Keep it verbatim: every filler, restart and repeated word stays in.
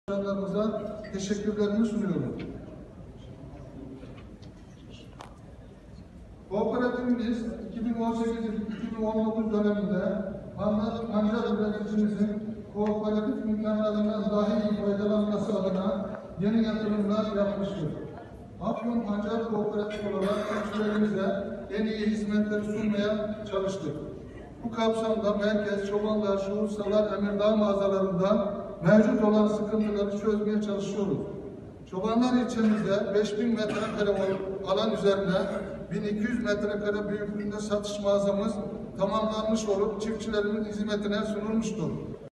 Başkanlarımıza teşekkürlerimi sunuyorum. Kooperatifimiz iki bin on sekiz iki bin on dokuz döneminde pancar üreticimizin kooperatif imkanlarından daha iyi faydalanması adına yeni yatırımlar yapmıştır. Afyon Pancar Kooperatif olarak çiftçilerimize en iyi hizmetleri sunmaya çalıştık. Bu kapsamda merkez, çobanlar, şuursalar, emirdağ mağazalarında mevcut olan sıkıntıları çözmeye çalışıyoruz. Çobanlar ilçemizde beş bin metrekare alan üzerine bin iki yüz metrekare büyüklüğünde satış mağazamız tamamlanmış olup çiftçilerimin hizmetine sunulmuştur.